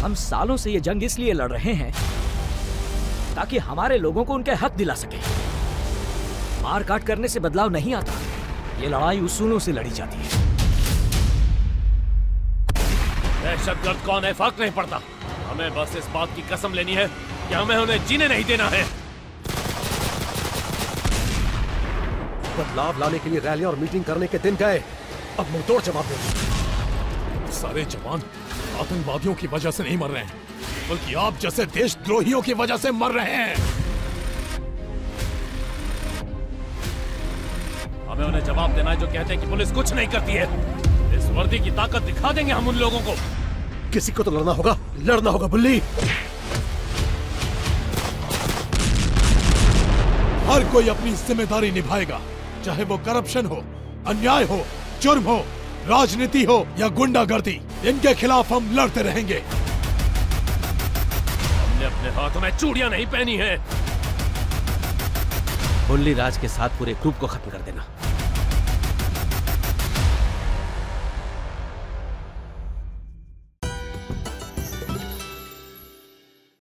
हम सालों से ये जंग इसलिए लड़ रहे हैं ताकि हमारे लोगों को उनके हक दिला सके। मार काट करने से बदलाव नहीं आता, ये लड़ाई उसूलों से लड़ी जाती है। दहशतगर्द कौन है फर्क नहीं पड़ता, हमें बस इस बात की कसम लेनी है कि हमें उन्हें जीने नहीं देना है। बदलाव लाने के लिए रैली और मीटिंग करने के दिन गए, अब मुंहतोड़ जवाब दो। सारे जवान आतंकवादियों की वजह से नहीं मर रहे हैं, बल्कि आप जैसे देशद्रोहियों की वजह से मर रहे हैं। हमें उन्हें जवाब देना है जो कहते हैं कि पुलिस कुछ नहीं करती है। इस वर्दी की ताकत दिखा देंगे हम उन लोगों को। किसी को तो लड़ना होगा बुल्ली। हर कोई अपनी जिम्मेदारी निभाएगा, चाहे वो करप्शन हो, अन्याय हो, जुर्म हो, राजनीति हो या गुंडागर्दी, इनके खिलाफ हम लड़ते रहेंगे। हमने अपने हाथों में चूड़ियां नहीं पहनी है। बुल्ली राज के साथ पूरे ग्रुप को खत्म कर देना।